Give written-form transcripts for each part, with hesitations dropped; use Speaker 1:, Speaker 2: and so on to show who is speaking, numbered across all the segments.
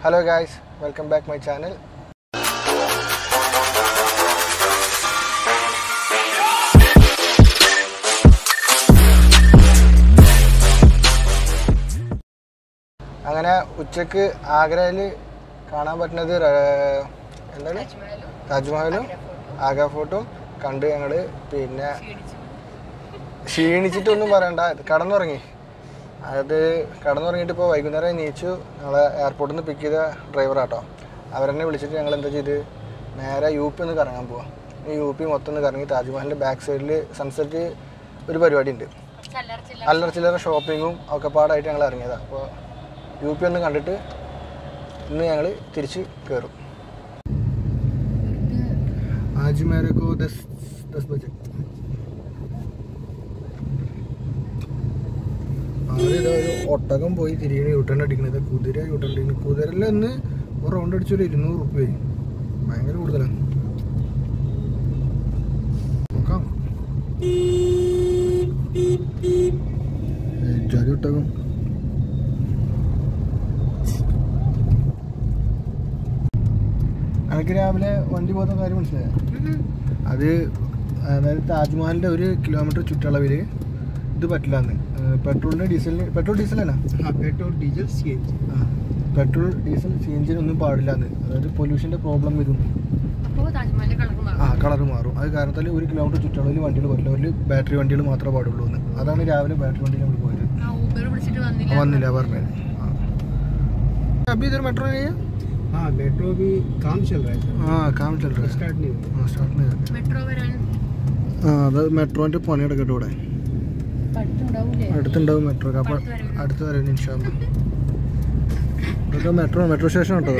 Speaker 1: Hello guys, welcome back my channel. അങ്ങനെ ഉച്ചക്ക് ആഗ്രയിൽ കാണാൻ പറ്റുന്നത് എന്താണ് താജ്മഹലും ആഗ്ര ഫോർട്ടും കണ്ട് ഞങ്ങൾ പിന്നെ ക്ഷീണിച്ചിട്ടൊന്നും പറയണ്ട കടന്നുറങ്ങി. അത് കടന്നുറങ്ങിയിട്ട് ഇപ്പോൾ വൈകുന്നേരം എണീച്ചു. ഞങ്ങളെ എയർപോർട്ടിൽ നിന്ന് പിക്ക് ചെയ്ത ഡ്രൈവറാട്ടോ. അവരെന്നെ വിളിച്ചിട്ട് ഞങ്ങൾ എന്താ ചെയ്ത് നേരെ യു പി ഒന്ന് കറങ്ങാൻ പോവാം. ഈ യു പി മൊത്തം ഒന്ന് കറങ്ങി താജ്മഹലിൻ്റെ ബാക്ക് സൈഡിൽ സൺസെറ്റ് ഒരു പരിപാടി ഉണ്ട്. അല്ലറ ചില്ലറ ഷോപ്പിങ്ങും ഒക്കെ പാടായിട്ട് ഞങ്ങൾ ഇറങ്ങിയതാണ്. അപ്പോൾ യു പി ഒന്ന് കണ്ടിട്ട് ഇന്ന് ഞങ്ങൾ തിരിച്ച് കയറും. ആജ് മേരേക്കോ 10 ബജെ. ആദ്യം ഒരു ഒട്ടകം പോയി തിരികെ യൂട്ടേൺ അടിക്കണത്. കുതിര യൂട്ടേൺ അടിക്കുന്നത്. കുതിരയിൽ ഒന്ന് ഒരു റൗണ്ട് അടിച്ചൊരു 200 റുപ്യ. ഭയങ്കര കൂടുതലാണ്. നോക്കാം. ഒട്ടകം എനിക്ക് രാവിലെ വണ്ടി പോകുന്ന കാര്യം മനസ്സിലായോ? അത് അതായത് താജ്മഹലിൻ്റെ 1 കിലോമീറ്റർ ചുറ്റളവിൽ ഇത് പറ്റില്ലാന്ന്. പെട്രോളിൻ്റെ ഡീസലിന് പെട്രോൾ ഡീസലാണ് petrol diesel C N G ഒന്നും പാടില്ലാന്ന്. അതായത് പൊല്യൂഷൻ്റെ പ്രോബ്ലം വരും. കളർ മാറും. അത് കാരണത്താൽ 1 കിലോമീറ്റർ ചുറ്റളവിൽ വണ്ടികൾ പറ്റില്ല. ഒരു ബാറ്ററി വണ്ടികൾ മാത്രമേ പാടുള്ളൂ എന്ന്. അതാണ് രാവിലെ ബാറ്ററി വണ്ടിയിൽ നമ്മൾ പോയത്. വന്നില്ല പറഞ്ഞത്. अभी इधर मेट्रो नहीं है?
Speaker 2: हाँ मेट्रो भी काम चल रहा है.
Speaker 1: हाँ काम चल रहा है.
Speaker 2: स्टार्ट नहीं हुआ.
Speaker 1: हाँ स्टार्ट नहीं हुआ.
Speaker 3: മെട്രോ വരാൻ
Speaker 1: അത് മെട്രോൻ്റെ പണിയെടുക്കട്ടെ ഇവിടെ അടുത്തുണ്ടാവും. മെട്രോ അപ്പോൾ അടുത്ത് വരാൻ ഇൻഷാല്ലാ. ഇതൊക്കെ മെട്രോ സ്റ്റേഷൻ കേട്ടോ.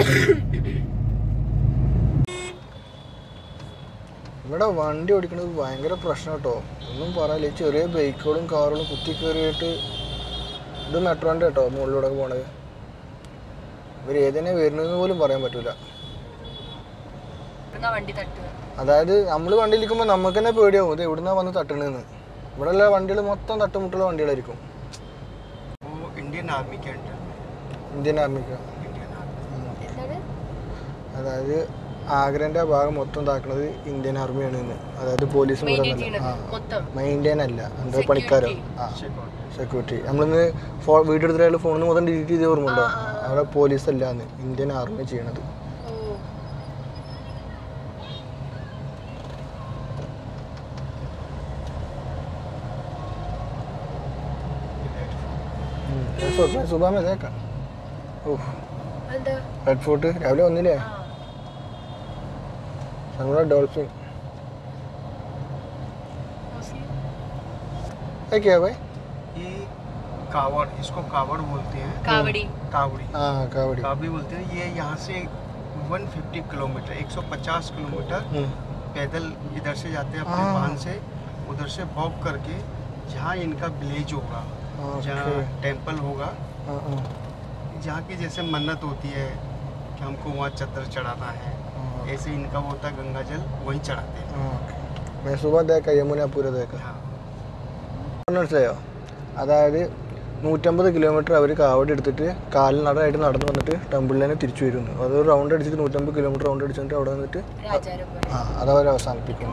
Speaker 1: ഇവിടെ വണ്ടി ഓടിക്കുന്നത് ഭയങ്കര പ്രശ്നം കേട്ടോ. ഒന്നും പറയാനില്ല. ചെറിയ ബൈക്കുകളും കാറുകളും കുത്തി കയറിയിട്ട്. ഇത് മെട്രോൻ്റെ കേട്ടോ മുകളിലൂടെ പോണത്. ഇവർ ഏതിനെ വരുന്നതെന്ന് പോലും പറയാൻ പറ്റൂല. അതായത് നമ്മൾ വണ്ടിയിലിരിക്കുമ്പോൾ നമുക്ക് തന്നെ പേടിയാവും ഇത് എവിടുന്നാ വന്ന് തട്ടണെന്ന്. ഇവിടെ ഉള്ള വണ്ടികൾ മൊത്തം തട്ടുമുട്ടുള്ള വണ്ടികളായിരിക്കും.
Speaker 2: इंडियन आर्मी के अंडर.
Speaker 1: ഇന്ത്യൻ ആർമിക്ക്. അതായത് ആഗ്രൻ്റെ ഭാഗം മൊത്തം ഇതാക്കുന്നത് ഇന്ത്യൻ ആർമിയാണ് ഇന്ന്. അതായത് പോലീസ് മെയിൻറ്റെയിൻ അല്ല. എന്താ പണിക്കാരോ സെക്യൂരിറ്റി. നമ്മളിന്ന് വീഡിയോ എടുത്തിട്ട് ഫോണിൽ നിന്ന് മൊത്തം ഡിലീറ്റ് ചെയ്ത് ഓർമ്മയുണ്ടോ? അവിടെ പോലീസ് അല്ലാന്ന് ഇന്ത്യൻ ആർമി ചെയ്യണത്. സുബാ में देखा रेड फोर्ट രാവിലെ വന്നില്ലേ? നമ്മുടെ ഡോൾഫിൻ क्या भाई?
Speaker 2: ये कावड़, इसको कावड़ बोलते हैं.
Speaker 3: कावड़ी.
Speaker 1: हाँ कावड़ी
Speaker 2: बोलते हैं. ये यहाँ से 150 किलोमीटर 150 किलोमीटर पैदल इधर से जाते हैं अपने वाहन से. उधर से वॉक करके जहाँ इनका विलेज होगा, जहाँ टेंपल होगा, जहाँ की जैसे मन्नत होती है कि हमको वहाँ चद्दर चढ़ाना है, ऐसे इनका वो होता है. गंगा जल वहीं चढ़ाते हैं.
Speaker 1: मैं सुबह देखा यमुना पूरा देखा. മനസ്സിലായോ? അതായത് 150 കിലോമീറ്റർ അവർ കാവടി എടുത്തിട്ട് കാലിനടയായിട്ട് നടന്നു വന്നിട്ട് ടെമ്പിളിലേക്ക് തിരിച്ചു വരുന്നു. അത് റൗണ്ട് അടിച്ചിട്ട് 150 കിലോമീറ്റർ റൗണ്ട് അടിച്ചിട്ട് അവിടെ വന്നിട്ട് അതവർ അവസാനിപ്പിക്കും.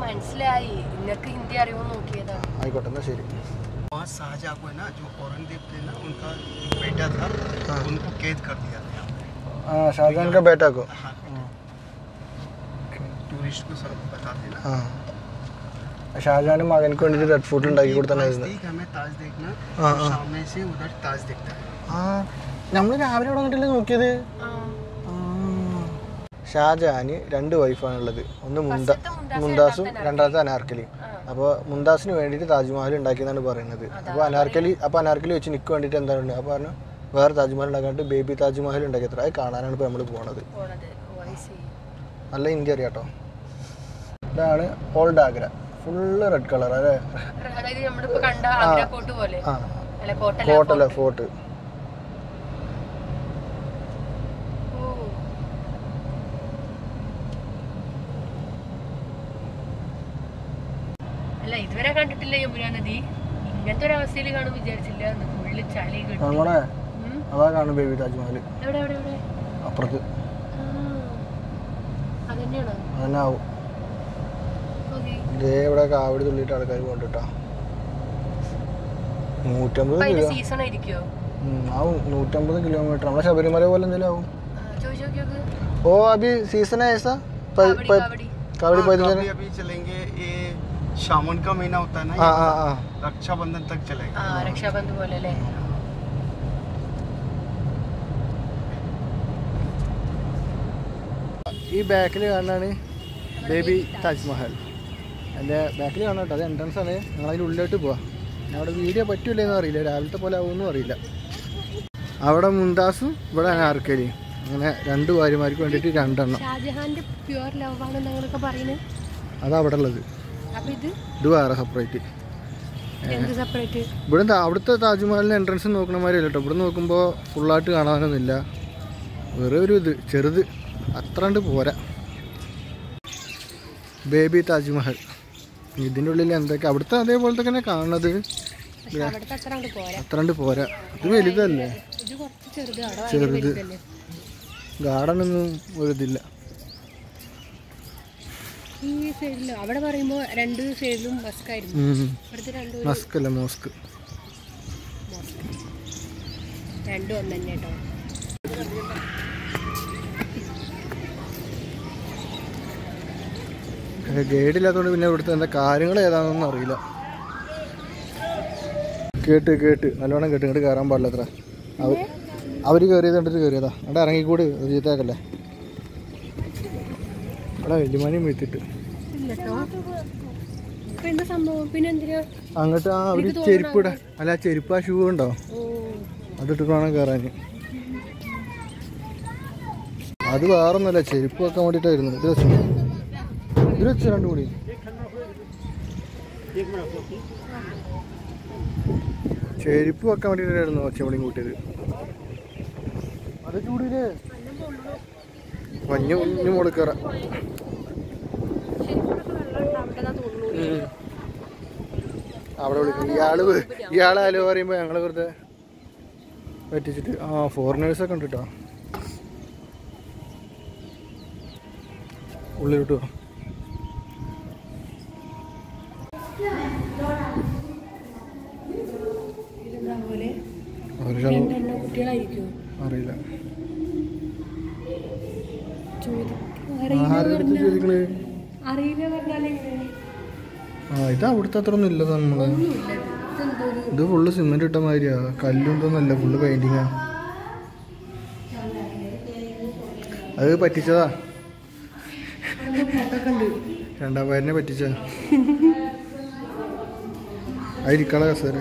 Speaker 1: ആയിക്കോട്ടെ എന്നാ ശരി.
Speaker 2: वहाँ शाहजहाँ को है ना, जो औरंगजेब थे ना, उनका बेटा था, उनको कैद कर दिया था.
Speaker 1: हाँ शाहजहां का बेटा को.
Speaker 2: टूरिस्ट को सब बताते ना.
Speaker 1: हाँ ഷാജഹാന്റെ മകനക്ക് വേണ്ടിട്ട് റെഡ് ഫുഡ് ഉണ്ടാക്കി കൊടുത്തായിരുന്നു. ആ നമ്മൾ രാവിലെ അവിടെ വന്നിട്ടല്ലേ നോക്കിയത്. ഷാജഹാന് 2 വൈഫാണുള്ളത്. ഒന്ന് മുംതാസും രണ്ടാമത്തെ അനാർക്കലി. അപ്പോൾ മുംതാസിന് വേണ്ടിയിട്ട് താജ്മഹൽ ഉണ്ടാക്കിയെന്നാണ് പറയുന്നത്. അപ്പോൾ അനാർക്കലി വെച്ച് നിൽക്ക് വേണ്ടിയിട്ട് എന്താണ് അപ്പോൾ പറഞ്ഞു വേറെ താജ്മഹൽ ഉണ്ടാക്കാണ്ട് ബേബി താജ്മഹൽ ഉണ്ടാക്കിയത്ര. അത് കാണാനാണ് ഇപ്പോൾ നമ്മൾ പോണത്. നല്ല ഇന്ത്യ അറിയാട്ടോ. ഇതാണ് old Agra. Full red colour അല്ലേ? കോട്ടല്ല ഫോർട്ട്.
Speaker 3: അല്ല ഇതുവരെ കണ്ടിട്ടില്ല യമുന നദി. ഇങ്ങനത്തെ ഒരു അവസ്ഥയിൽ കാണും വിചാരിച്ചില്ല. ഫുള്ള് ചളി
Speaker 1: നമ്മളെ അതാ കാണും ബേബി താജ്മഹൽ.
Speaker 3: എവിടെ എവിടെ എവിടെ?
Speaker 1: അപ്പുറത്ത്. അതന്നെ ആവും. ഇതേ ഇവിടെ കാവടി തുള്ളിയിട്ട് ആൾക്കാർ കൊണ്ടിട്ടാ 150 കിലോ ആവും. 150 കിലോമീറ്റർ. നമ്മളെ ശബരിമല പോലെ എന്തെങ്കിലും ആവും. ओ अभी सीजन है ऐसा कावड़ी
Speaker 2: कावड़ी अभी चलेंगे। ये सावन का महीना होता है ना, रक्षाबंधन तक चलेगा।
Speaker 3: रक्षाबंधन बोले ले।
Speaker 1: ഈ ബാക്കിൽ കാണാനാണ് ബേബി താജ്മഹൽ. എൻ്റെ ബാക്കിൽ കാണാം കേട്ടോ. അത് എൻട്രൻസ് ആണ്. ഞങ്ങൾ അതിൻ്റെ ഉള്ളിലോട്ട് പോവാം. അവിടെ വീഡിയോ പറ്റൂലെന്ന് അറിയില്ല, രാവിലത്തെ പോലെ ആവുമെന്നും അറിയില്ല. അവിടെ മുംതാസും ഇവിടെ അനാർക്കലിയും, അങ്ങനെ 2 ഭാര്യമാർക്ക് വേണ്ടിയിട്ട് 2 എണ്ണം. അതാ അവിടെ ഉള്ളത്. ഇത് വേറെ സെപ്പറേറ്റ്. ഇവിടെ അവിടുത്തെ താജ്മഹലിൻ്റെ എൻട്രൻസ് നോക്കണമാരില്ല കേട്ടോ. ഇവിടെ നോക്കുമ്പോൾ ഫുള്ളായിട്ട് കാണാനൊന്നുമില്ല. വേറെ ഒരു ഇത് ചെറുത് അത്ര കണ്ട് പോരാ. ബേബി താജ്മഹൽ. ഇതിൻ്റെ ഉള്ളിൽ എന്തൊക്കെ അവിടുത്തെ അതേപോലത്തെ തന്നെ കാണുന്നത്. അത്ര കണ്ട് പോരാ. ഇത് വലുതല്ലേ, ചെറുത്. ഗാർഡനൊന്നും ഒരിതില്ല.
Speaker 3: ഈ സൈഡിലും അവിടെ പറയുമ്പോൾ 2 സൈഡിലും മസ്കായിരുന്നു.
Speaker 1: മസ്കല്ല, മോസ്ക്.
Speaker 3: രണ്ടും ഒന്ന് തന്നെ കേട്ടോ.
Speaker 1: ഗൈഡില്ലാത്തതുകൊണ്ട് പിന്നെ ഇവിടുത്തെ എന്താ കാര്യങ്ങൾ ഏതാണെന്നൊന്നും അറിയില്ല. കേട്ട് നല്ലോണം കേട്ട് ഇങ്ങോട്ട് കയറാൻ പാടില്ല. അത്ര അവർ കയറിയത് കണ്ടിട്ട് കയറിയതാ. അവിടെ ഇറങ്ങിക്കൂടി ചീത്തയാക്കല്ലേ. അവിടെ വലിയമാനിയും വീട്ടിട്ട് അങ്ങോട്ട് അവർ ചെരുപ്പ് ഇടാ. അല്ല ചെരുപ്പ്, ആ ഷൂ ഉണ്ടോ, അതിട്ട് വേണം കയറാൻ. അത് വേറൊന്നുമല്ല, ചെരുപ്പ് വെക്കാൻ വേണ്ടിയിട്ടായിരുന്നു. ഇത് വെച്ച് 2 കൂടി. ചെരുപ്പ് വെക്കാൻ വേണ്ടിയിട്ടായിരുന്നു ഒച്ചമണിയും കൂട്ടിയത്. അത് ചൂടില്ലേ, മഞ്ഞ് കുഞ്ഞു മുകളിൽ കയറാം. അവിടെ വിളിക്കും. ഇയാളാലോ പറയുമ്പോൾ ഞങ്ങൾ വെറുതെ പറ്റിച്ചിട്ട്. ഫോറിനേഴ്സൊക്കെ ഉണ്ട് കേട്ടോ. ഉള്ളിലോട്ട് പോവാം. അറിയില്ല. ചോദിക്കണേ ഇത് അവിടുത്തെ അത്ര ഒന്നും ഇല്ല. നമ്മള് ഇത് ഫുള്ള് സിമെന്റ് ഇട്ട മാതിരിയാ. കല്ലുണ്ടോന്നല്ല, ഫുള്ള് പെയിന്റിങ്ങാ. അത് പറ്റിച്ചതാ. 2ാം പേരിനെ പറ്റിച്ച. അതിരിക്കള കസേര.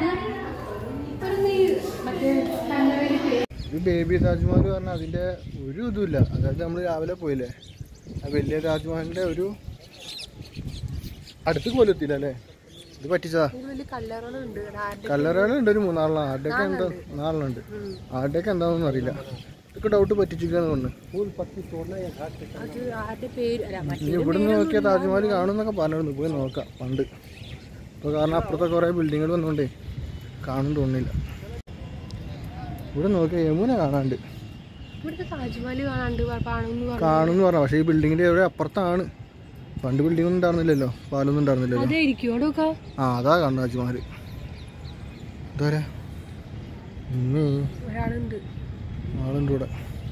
Speaker 1: ഇത് ബേബി താജ്മഹൽ പറഞ്ഞാൽ അതിൻ്റെ ഒരു ഇതുമില്ല. അതായത് നമ്മൾ രാവിലെ പോയില്ലേ, ആ വലിയ താജ്മഹലിൻ്റെ ഒരു അടുത്ത് പോലും എത്തിയില്ല അല്ലേ. ഇത് പറ്റിച്ചതാ. കല്ലറകളുണ്ട് ഒരു 3-4. ആരുടെയൊക്കെ എന്താ 4 ആരുടെയൊക്കെ എന്താണെന്നൊന്നും അറിയില്ല. ഇതൊക്കെ ഡൗട്ട് പറ്റിച്ചിരിക്കാന്ന് പറഞ്ഞു. ഇനി ഇവിടുന്ന് നോക്കിയാൽ താജ്മഹൽ കാണുമെന്നൊക്കെ പറഞ്ഞിരുന്നു. പോയി നോക്കാം പണ്ട്. ഇപ്പോൾ കാരണം അപ്പുറത്തെ കുറേ ബിൽഡിങ്ങുകൾ വന്നുകൊണ്ടേ കാണും തോന്നുന്നില്ല. ഇവിടെ നോക്കിയാൽ യമുന കാണാണ്ട് കാണുമെന്ന് പറഞ്ഞു. പക്ഷേ ഈ ബിൽഡിങ്ങിൻ്റെ എവിടെ അപ്പുറത്താണ്. പണ്ട് ബിൽഡിംഗ് ഒന്നും ഉണ്ടായിരുന്നില്ലല്ലോ, പാലൊന്നും ഉണ്ടായിരുന്നില്ലല്ലോ. അതാ കാണുന്നത് താജ്മഹൽ. ഇതാരാ ആളുണ്ട് ഇവിടെ.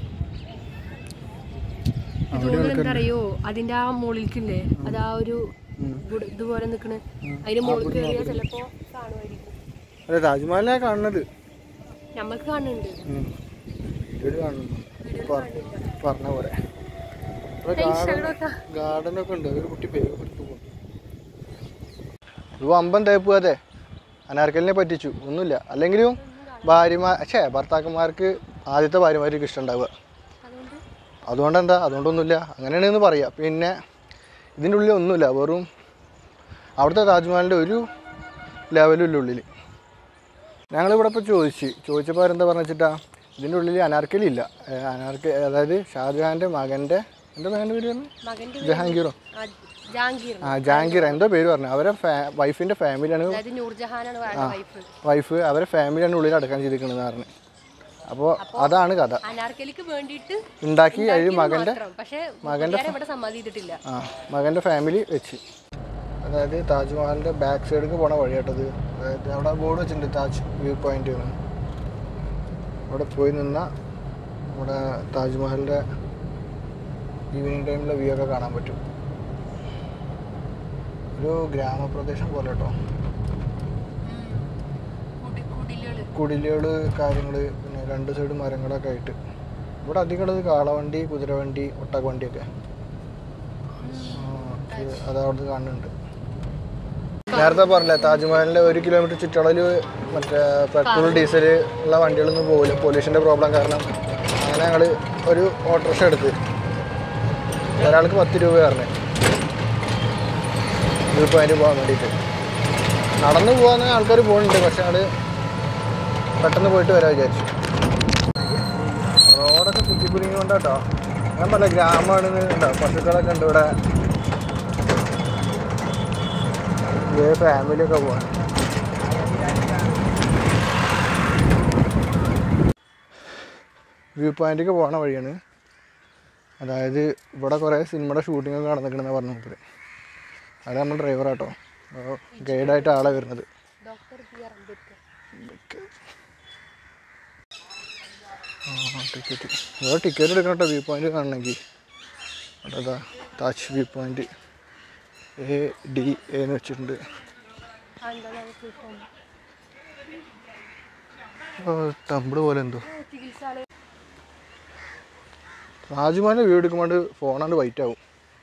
Speaker 3: അറിയോ അതിന്റെ ആ മുകളിലേക്കില്ലേ, അതാ ഒരു ഇതുപോലെ നിക്കണേ. അതിന്റെ മുകളിൽ കയറിയാ ചിലപ്പോ കാണുമായിരിക്കും.
Speaker 1: അതെ, താജ്മഹലിനെ കാണുന്നത്
Speaker 3: നമ്മക്ക് കാണുന്നുണ്ട്.
Speaker 1: പറഞ്ഞ പോലെ ഗാർഡനൊക്കെ ഉണ്ട്. ഒരു കുട്ടി പേര് കൊടുത്തു പോകും. ഇത് വമ്പൻ തേപ്പ് അതെ. അനാർക്കലിനെ പറ്റിച്ചു ഒന്നുമില്ല. അല്ലെങ്കിലും ഭർത്താക്കന്മാർക്ക് ആദ്യത്തെ ഭാര്യമാർക്ക് ഇഷ്ടം ഉണ്ടാവുക. അതുകൊണ്ടെന്താ, അതുകൊണ്ടൊന്നുമില്ല, അങ്ങനെയാണെന്ന് പറയാം. പിന്നെ ഇതിൻ്റെ ഉള്ളിൽ ഒന്നുമില്ല, വെറും അവിടുത്തെ താജ്മഹലിൻ്റെ ഒരു ലെവലില്ല ഉള്ളിൽ. ഞങ്ങളിവിടെ ഇപ്പോൾ ചോദിച്ചപ്പോൾ അവരെന്താ പറഞ്ഞു വെച്ചിട്ടാ, ഇതിൻ്റെ ഉള്ളിൽ അനാർക്കലി ഇല്ല. അതായത് ഷാജഹാൻ്റെ മകൻ്റെ എന്താ മകൻ്റെ പേര് പറഞ്ഞു, ജഹാംഗീറോ ജഹാംഗീർ എന്തോ പേര് പറഞ്ഞു. അവരെ വൈഫിൻ്റെ ഫാമിലിയാണ്, വൈഫ് അവരെ ഫാമിലിയാണ് ഉള്ളിൽ അടക്കാൻ ചെയ്തിരിക്കണമെന്ന് പറഞ്ഞു. അപ്പോൾ അതാണ് കഥ.
Speaker 3: അനാർക്കലിക്ക് വേണ്ടിയിട്ട്
Speaker 1: ഉണ്ടാക്കി അതിൽ
Speaker 3: പക്ഷേ ഇവിടെ സമ്മതിച്ചിട്ടില്ല.
Speaker 1: മകൻ്റെ ഫാമിലി വെച്ച്. അതായത് താജ്മഹലിൻ്റെ ബാക്ക് സൈഡിലേക്ക് പോണ വഴിയാട്ടത്. അതായത് അവിടെ ബോർഡ് വെച്ചിട്ടുണ്ട് താജ് വ്യൂ പോയിന്റ്. അവിടെ പോയി നിന്നാൽ നമ്മുടെ താജ്മഹലിൻ്റെ ഈവനിങ് ടൈമിലെ വ്യൂ ഒക്കെ കാണാൻ പറ്റും. ഒരു ഗ്രാമപ്രദേശം പോലെ കേട്ടോ. കുടിലുകൾ കാര്യങ്ങൾ, പിന്നെ രണ്ട് സൈഡ് മരങ്ങളൊക്കെ ആയിട്ട്. ഇവിടെ അധികം ഉള്ളത് കാളവണ്ടി, കുതിരവണ്ടി, ഒട്ടകവണ്ടിയൊക്കെ. അത് അവിടുന്ന് കാണുന്നുണ്ട്. നേരത്തെ പറഞ്ഞില്ലേ താജ്മഹലിൻ്റെ 1 കിലോമീറ്റർ ചുറ്റളവിൽ മറ്റേ പെട്രോൾ ഡീസൽ ഉള്ള വണ്ടികളൊന്നും പോകില്ല, പൊല്യൂഷൻ്റെ പ്രോബ്ലം കാരണം. അങ്ങനെ ഞങ്ങൾ ഒരു ഓട്ടോറിക്ഷ എടുത്ത് ഒരാൾക്ക് 10 രൂപ പറഞ്ഞേ വ്യൂ പോയിന്റ് പോകാൻ വേണ്ടിയിട്ട്. നടന്നു പോകാൻ ആൾക്കാർ പോകുന്നുണ്ട്, പക്ഷെ ഞങ്ങൾ പെട്ടെന്ന് പോയിട്ട് വരാൻ വിചാരിച്ചു. റോഡൊക്കെ കുത്തിക്കുലുങ്ങി കൊണ്ടാട്ടോ. ഞാൻ പറഞ്ഞ ഗ്രാമമാണെന്ന് ഉണ്ടോ, പശുക്കളൊക്കെ ഉണ്ട് ഇവിടെ. ഫാമിലിയൊക്കെ പോവാൻ. വ്യൂ പോയിന്റിലേക്ക് പോകണ വഴിയാണ്. അതായത് ഇവിടെ കുറേ സിനിമയുടെ ഷൂട്ടിങ്ങൊക്കെ നടന്നിട്ടുണ്ടെന്ന് പറഞ്ഞു മൂപ്പര്. അത് നമ്മൾ ഡ്രൈവറാട്ടോ, ഗൈഡായിട്ട് ആളെ വരുന്നത്. ടിക്കറ്റ് ഇവിടെ ടിക്കറ്റ് എടുക്കണം കേട്ടോ വ്യൂ പോയിന്റ് കാണണമെങ്കിൽ. അതാ താജ് വ്യൂ പോയിന്റ് ADA എന്ന് വെച്ചിട്ടുണ്ട്. തമ്പിള് പോലെ എന്തോ. താജ്മഹലിൻ്റെ വ്യൂ എടുക്കുമ്പോൾ ഫോണാണ്ട് വൈറ്റ് ആവും.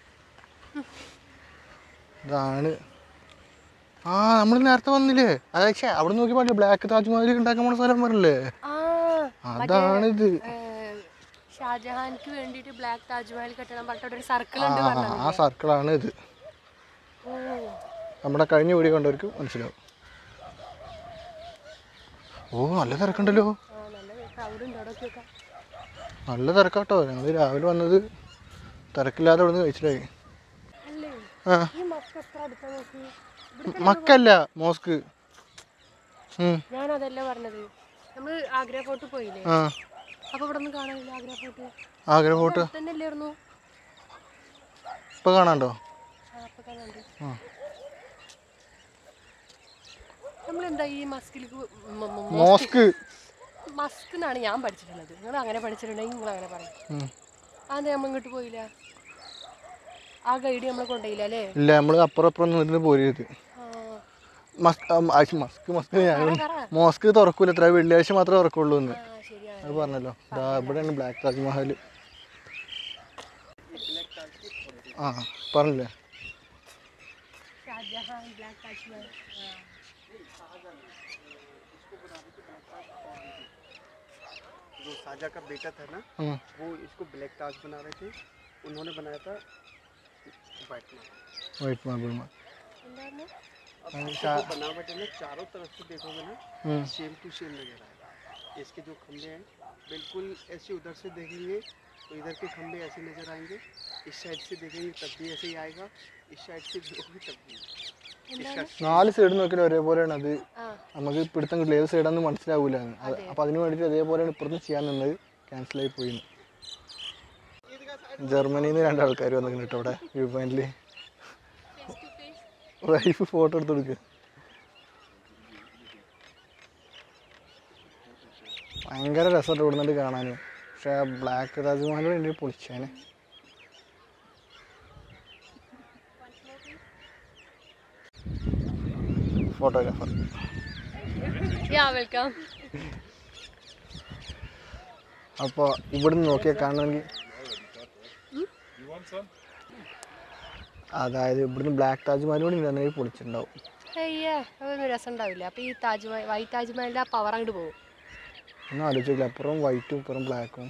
Speaker 1: ഇതാണ് നമ്മൾ നേരത്തെ വന്നില്ലേ, അതെ അവിടെ നോക്കി പാടില്ല ബ്ലാക്ക് താജ്മഹൽ ഉണ്ടാക്കാൻ പോണ സ്ഥലം പറഞ്ഞില്ലേ, അതാണിത്.
Speaker 3: ഷാജഹാൻക്ക് വേണ്ടിയിട്ട് ബ്ലാക്ക് താജ്മഹൽ കെട്ടണം പറഞ്ഞിട്ട് ഒരു സർക്കിൾ ഉണ്ട്.
Speaker 1: ആ സർക്കിളാണ് ഇത്. നമ്മുടെ കഴിഞ്ഞ വീഡിയോ കണ്ടവർക്ക് മനസ്സിലാവും. നല്ല തിരക്കുണ്ടല്ലോ, നല്ല തിരക്കാട്ടോ. ഞങ്ങൾ രാവിലെ വന്നത് തിരക്കില്ലാതെ ഇവിടെ നിന്ന് കഴിച്ചിട്ടായി. മക്കല്ല മോസ്ക്.
Speaker 3: ഞാനതല്ല പറഞ്ഞത്, നമ്മള് ആഗ്ര ഫോർട്ട് പോയില്ലേ, അപ്പൊ ഇവിടെ ഒന്നും കാണാനില്ല.
Speaker 1: ആഗ്ര ഫോർട്ട് ഇപ്പൊ കാണാണ്ടോ?
Speaker 3: നമ്മളെന്താ ഈ മോസ്ക് എന്നാണ് ഞാൻ പഠിച്ചിട്ടുള്ളത്. നിങ്ങൾ അങ്ങനെ പഠിച്ചിട്ടുണ്ടെങ്കിൽ നിങ്ങൾ അങ്ങനെ പറയും. അതെ നമ്മൾ ഇങ്ങോട്ട് പോയില്ല, ആ ഗൈഡ് നമ്മളെ കൊണ്ടുപോയില്ല അല്ലേ?
Speaker 1: ഇല്ല, നമ്മള് അപ്പുറം പോയത്. മോസ്ക് തുറക്കൂല, എത്ര വെള്ളിയാഴ്ച മാത്രമേ തുറക്കുള്ളൂ എന്ന് അത് പറഞ്ഞല്ലോ. ഇവിടെയാണ് ബ്ലാക്ക് താജ്മഹൽ. പറഞ്ഞില്ലേ
Speaker 2: जो शाहजहां का बेटा था ना, वो इसको ब्लैक ताज बना रहे थे, उन्होंने बनाया था वाइट मार्बल में। बनावट है ना, चारों तरफ से देखोगे ना सेम टू सेम नजर आएगा। इसके जो खंभे हैं बिल्कुल ऐसे, उधर से देखेंगे तो इधर के खंभे ऐसे नजर आएंगे, इस साइड से देखेंगे तब भी ऐसे ही आएगा, इस साइड से देखोगे तब भी।
Speaker 1: 4 സൈഡ് നോക്കിയാൽ ഒരേപോലെയാണ്. അത് നമുക്ക് പിടുത്തം കിട്ടില്ല, ഏത് സൈഡാണെന്ന് മനസ്സിലാവൂല. അപ്പോൾ അതിന് വേണ്ടിയിട്ട് അതേപോലെയാണ് ഇപ്പുറത്ത് ചെയ്യാൻ നിന്നത്, ക്യാൻസലായി പോയി. ജർമ്മനിയിൽ നിന്ന് 2 ആൾക്കാർ വന്നിട്ടുണ്ട് കേട്ടോ ഇവിടെ വ്യൂ പോയിന്റിൽ. വൈഫ് ഫോട്ടോ എടുത്ത് കൊടുക്കുക. ഭയങ്കര രസമായിട്ട് ഇവിടെ നിന്നിട്ട് കാണാനും. പക്ഷേ ബ്ലാക്ക് താജ്മഹൽ എൻ്റെ പൊളിച്ചേനെ. ഫോട്ടോഗ്രാഫർ. അപ്പോൾ ഇവിടുന്ന് നോക്കിയാൽ കാണണമെങ്കിൽ, അതായത് ഇവിടുന്ന് ബ്ലാക്ക് താജ്മഹൽ കൂടി ഉണ്ടെങ്കിൽ പൊളിച്ചിട്ടുണ്ടാവും.
Speaker 3: അതൊന്നും രസം ഉണ്ടാവില്ല. അപ്പോൾ ഈ താജ്മഹൽ, വൈറ്റ് താജ്മഹലിൻ്റെ ആ പവർ അങ്ങോട്ട് പോകും.
Speaker 1: ഒന്നും ആലോചിക്കില്ല, അപ്പുറം വൈറ്റും ഇപ്പുറം ബ്ലാക്കും.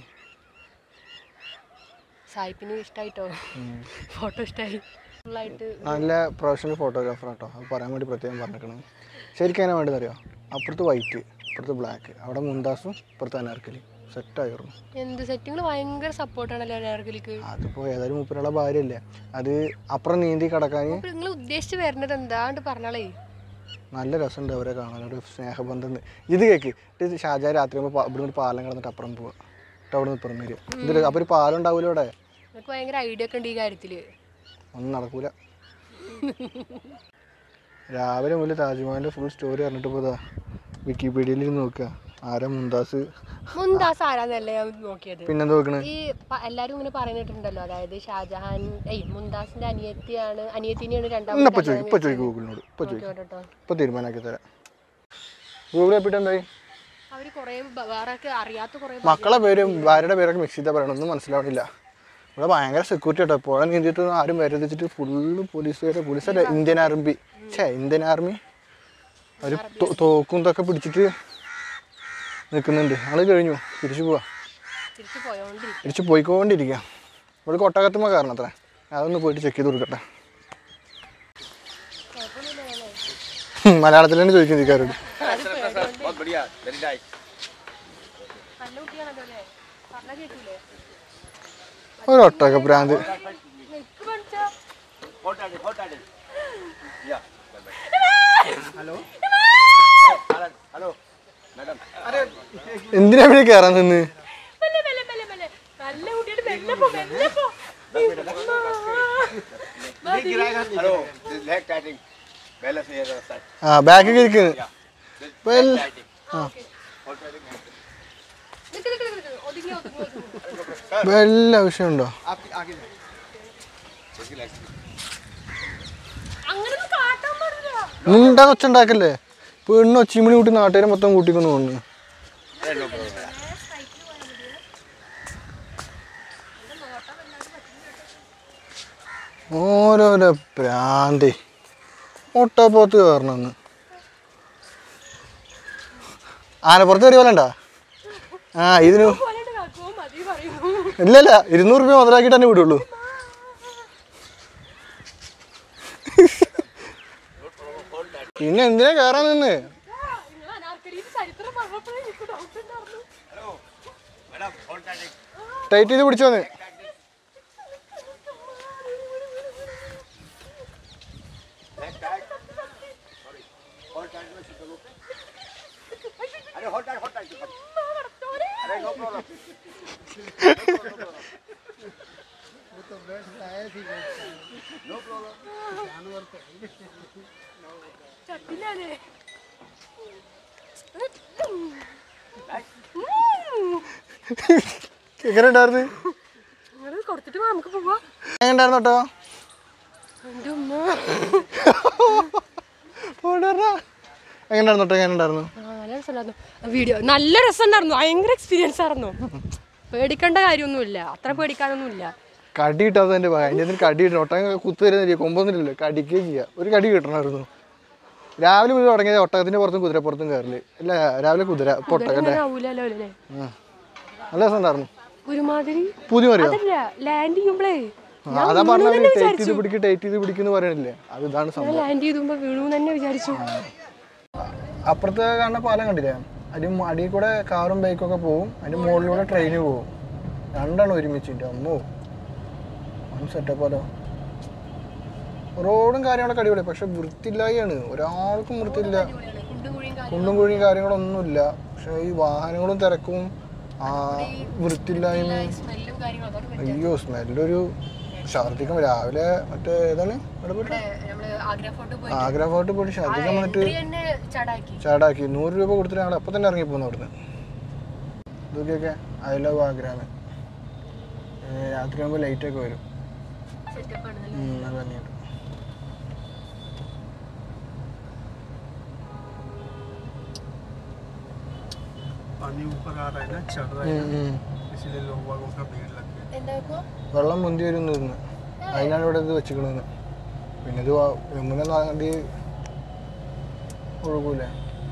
Speaker 3: സായിപ്പിന് ഇഷ്ടമായിട്ടോ, ഫോട്ടോ ഇഷ്ടമായി.
Speaker 1: നല്ല പ്രൊഫഷണൽ ഫോട്ടോഗ്രാഫർ ആട്ടോ, അത് പറയാൻ വേണ്ടി പ്രത്യേകം പറഞ്ഞിരിക്കണം. ശരിക്കും എങ്ങനെ വേണ്ടത് അറിയോ? അപ്പുറത്ത് വൈറ്റ്, ഇപ്പുറത്ത് ബ്ലാക്ക്, അവിടെ മുന്താസും ഇപ്പുറത്ത് അനാർക്കലി. സെറ്റായിരുന്നു.
Speaker 3: എന്ത് സെറ്റിങ്ങൾ ഭയങ്കര സപ്പോർട്ടാണല്ലോ അനാർക്കലിക്ക്.
Speaker 1: അതിപ്പോൾ ഏതായാലും മൂപ്പരുടെ ഭാര്യയല്ലേ, അത് അപ്പുറം നീന്തി കടക്കാൻ.
Speaker 3: നിങ്ങൾ ഉദ്ദേശിച്ച് വരുന്നത് എന്താണ്ട് പറഞ്ഞാളേ.
Speaker 1: നല്ല രസമുണ്ട് അവരെ കാണാൻ, ഒരു സ്നേഹബന്ധം. ഇത് കേക്ക് ഇത് ഷാജഹാൻ രാത്രി ആകുമ്പോൾ ഇവിടെ ഒരു പാലം കിടന്നിട്ട് അപ്പുറം പോവാ, അവിടെ നിന്ന് ഇപ്പുറം വരിക. ഇതിൽ അപ്പോൾ ഒരു പാലം ഉണ്ടാവില്ല ഇവിടെ.
Speaker 3: ഭയങ്കര ഐഡിയ ഒക്കെ ഉണ്ട് ഈ കാര്യത്തിൽ.
Speaker 1: ഒന്നും നടക്കൂല. രാവിലെ മുതൽ താജ്മഹലിൻ്റെ ഫുൾ സ്റ്റോറി പറഞ്ഞിട്ട് പോതാ വിക്കിപീഡിയയിൽ നോക്കുക. ആരാ മുംതാസ്
Speaker 3: ആരാന്നല്ലേ ഞാൻ നോക്കിയത്.
Speaker 1: പിന്നെന്താ നോക്കണേ, ഈ
Speaker 3: എല്ലാരും ഇങ്ങനെ പറയുന്നിട്ടുണ്ടല്ലോ, അതായത് ഷാജഹാൻ മുംതാസിന്റെ അനിയത്തിനെയാണ്
Speaker 1: ഇപ്പൊ ചോദിക്കും ഗൂഗിളിനോട്, ഇപ്പൊ തീരുമാനാക്കി തരാം. ഗൂഗിൾ എപ്പിട്ട് എന്തായി,
Speaker 3: അവര് കൊറേ വേറെ അറിയാത്ത കൊറേ
Speaker 1: മക്കളെ പേരും ഭാര്യയുടെ പേരൊക്കെ മിക്സ് ചെയ്താൽ പറയണം, ഒന്നും മനസ്സിലാവണില്ല. ഇവിടെ ഭയങ്കര സെക്യൂരിറ്റി കേട്ടോ. പുഴ നീന്തിയിട്ട് ആരും വരതിച്ചിട്ട് ഫുള്ള് പോലീസല്ല, ഇന്ത്യൻ ആർമി അവർ തോക്കും ഇതൊക്കെ പിടിച്ചിട്ട് നിൽക്കുന്നുണ്ട്. ഞങ്ങൾ കഴിഞ്ഞു, തിരിച്ചു പോയിക്കൊണ്ടിരിക്കുക. ഇവിടെ കൊട്ടകത്തുമ്പോൾ കാരണം അത്ര, അതൊന്ന് പോയിട്ട് ചെക്ക് ചെയ്ത് കൊടുക്കട്ടെ. മലയാളത്തിൽ തന്നെ ചോദിക്കും ഇക്കാരോട്. ഒരു ഒട്ടക ഭ്രാന്ത്. എന്തിനാ പിന്നെ കയറാൻ നിന്ന്? ആ ബാക്കിൽ ഇരിക്കുന്നു. വല്ല വിഷയമുണ്ടോ? നിണ്ടാ ഒച്ച ഉണ്ടാക്കല്ലേ, പെണ്ണ് ഒച്ചിമിണി കൂട്ടി നാട്ടുകാരെ മൊത്തം കൂട്ടിക്കൊന്നു തോന്നുന്നു. ഓരോരോ പ്രാന്തി ഒട്ടപ്പുറത്ത് കയറണമെന്ന്. ആനപ്പുറത്ത് കയറി പോലണ്ടാ? ആ ഇതിന് ഇല്ലല്ല, 200 രൂപ മുതലാക്കിയിട്ട് തന്നെ വിടുള്ളൂ. പിന്നെ എന്തിനാ കയറാൻ നിന്ന്? ടൈറ്റ് ചെയ്ത് പിടിച്ചോന്ന്. എങ്ങനെ ഉണ്ടായിരുന്നു? എങ്ങനെയുണ്ടായിരുന്നോട്ടോ? എങ്ങനെയുണ്ടായിരുന്നു?
Speaker 3: വീഡിയോ നല്ല രസമുണ്ടായിരുന്നു, ഭയങ്കര എക്സ്പീരിയൻസ് ആയിരുന്നു. പേടിക്കേണ്ട കാര്യമൊന്നുമില്ല, അത്ര പേടിക്കാനൊന്നുമില്ല.
Speaker 1: കടി കിട്ടാതെ എൻ്റെ അതിൻ്റെ കടി കിട്ടണം. ഒട്ടകം കുത്തു തരുന്നില്ല, കൊമ്പൊന്നുമില്ലല്ലോ, കടിക്കുകയും ചെയ്യുക. ഒരു കടി കിട്ടണമായിരുന്നു. രാവിലെ മുതൽ തുടങ്ങിയത് ഒട്ടകത്തിന്റെ പുറത്തും കുതിരപ്പുറത്തും കയറില്ല. അല്ല രാവിലെ കുതിര പൊട്ടകന്റെ നല്ല രസം ഉണ്ടായിരുന്നു. പുതിയ അറിയോ? അതാ പറഞ്ഞ ടേറ്റ് ചെയ്ത് പിടിക്കുന്നു പറയണില്ലേ, അത് ഇതാണ് സംഭവം. അപ്പുറത്ത് കാണുന്ന പാലം കണ്ടില്ലേ, അതിന് അടിയിൽ കൂടെ കാറും ബൈക്കും ഒക്കെ പോകും, അതിന്റെ മുകളിലൂടെ ട്രെയിന് പോകും. രണ്ടാണ് ഒരുമിച്ചിട്ട്. അമ്മോ സെറ്റപ്പാലോ. റോഡും കാര്യങ്ങളൊക്കെ അടിപൊളി, പക്ഷെ വൃത്തിയില്ലായാണ്. ഒരാൾക്കും വൃത്തിയില്ല, കുണ്ടും കുഴിയും കാര്യങ്ങളൊന്നുമില്ല. പക്ഷെ ഈ വാഹനങ്ങളും തിരക്കും വൃത്തിയില്ലായ്മ. അയ്യോ സ്മെല്ലൊരു ഛർദിക്കാൻ. രാവിലെ മറ്റേ ഏതാണ് ആഗ്ര ഫോർട്ട് പോയിട്ട് ഛർദിക്കാൻ വന്നിട്ട് ചാടാക്കി. 100 രൂപ കൊടുത്തിട്ട് ഞങ്ങൾ അപ്പം തന്നെ ഇറങ്ങിപ്പോന്നു അവിടുന്ന്. ഇതൊക്കെയൊക്കെ ഐ ലവ് ആഗ്രാമ്. രാത്രി ആകുമ്പോൾ ലൈറ്റൊക്കെ വരും. അത് തന്നെയുണ്ട്.
Speaker 2: पानी ऊपर आ रहा है ना, चढ़ रहा है ना, इसलिए लोगों का भीड़ लग गई.
Speaker 1: വെള്ളം മുന്തി വരും തോന്നുന്നു, അതിനാണ് ഇവിടെ ഇത് വെച്ചിക്കണെന്ന്. പിന്നെ ഇത് യമുന നദി ഒഴുകൂലേ?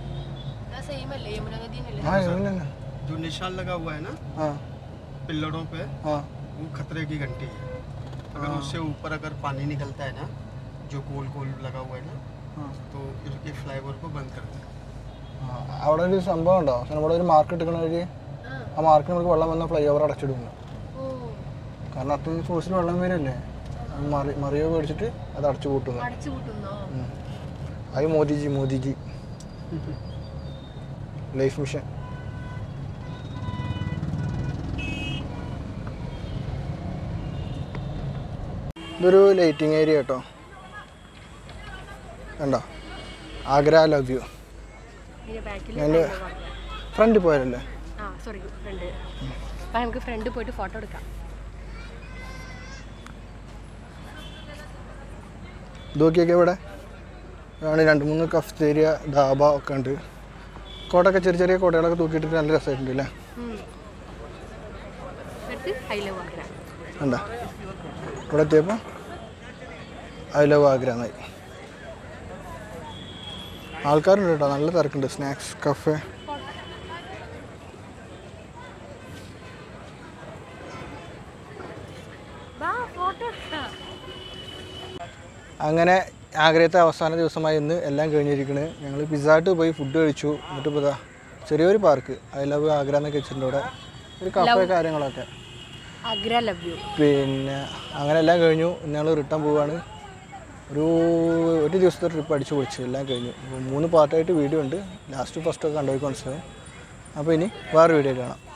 Speaker 2: जो निशान लगा हुआ है ना पिलरों पे, वो खतरे की घंटी है. अगर उससे ऊपर अगर पानी निकलता है ना, जो गोल गोल लगा हुआ है ना, तो इसके फ्लाईओवर को बंद कर देगा.
Speaker 1: അവിടെ ഒരു സംഭവം ഉണ്ടോ, നമ്മുടെ ഒരു മാർക്ക് എടുക്കണ വഴി ആ മാർക്കിന് നമുക്ക് വെള്ളം വന്ന ഫ്ലൈ ഓവർ അടച്ചിടുന്നു. കാരണം അത്രയും ഫോഴ്സിൽ വെള്ളം വരല്ലേ, മറിയോ മേടിച്ചിട്ട് അത് അടച്ചു കൂട്ടുന്നു. Hi Modi ji life mission. ഇതൊരു ലൈറ്റിംഗ് ഏരിയ കേട്ടോ, കണ്ടോ? Agra love you. ഞാൻ ഫ്രണ്ടിൽ പോയാലല്ലേ?
Speaker 3: നമുക്ക് ഫ്രണ്ടിൽ പോയിട്ട് ഫോട്ടോ എടുക്കാം.
Speaker 1: ഇതൊക്കെയൊക്കെ ഇവിടെ ആണ് 2-3 കഫ്തേരിയ ധാബ ഒക്കെ ഉണ്ട്. കോട്ടൊക്കെ ചെറിയ കോട്ടകളൊക്കെ തൂക്കിയിട്ടിട്ട് നല്ല രസമായിട്ടുണ്ട് അല്ലേ? എന്താ ഇവിടെ എത്തിയപ്പോൾ ഐ ലവ് ആഗ്ര എന്നായി. ആൾക്കാരുണ്ട് കേട്ടോ, നല്ല തിരക്കുണ്ട്. Snacks cafe. അങ്ങനെ ആഗ്രഹത്തെ അവസാന ദിവസമായി ഇന്ന് എല്ലാം കഴിഞ്ഞിരിക്കുന്നത്. ഞങ്ങൾ പിസ്സായിട്ട് പോയി ഫുഡ് കഴിച്ചു. എന്നിട്ട് ഇപ്പോൾ ഇതാ ചെറിയൊരു പാർക്ക് ഐ ലവ് ആഗ്ര എന്നൊക്കെ വെച്ചിട്ടുണ്ട്. ഇവിടെ ഒരു കഫേ കാര്യങ്ങളൊക്കെ. പിന്നെ അങ്ങനെ എല്ലാം കഴിഞ്ഞു. ഞങ്ങൾ റിട്ടേൺ പോവുകയാണ്. ഒരു ദിവസത്തെ ട്രിപ്പ് അടിച്ചു പൊളിച്ചു, എല്ലാം കഴിഞ്ഞു. 3 പാർട്ടായിട്ട് വീഡിയോ ഉണ്ട്. ലാസ്റ്റ് ഫസ്റ്റൊക്കെ കണ്ടുപോയി മനസ്സിലാവും. അപ്പോൾ ഇനി വേറെ വീഡിയോ കാണാം.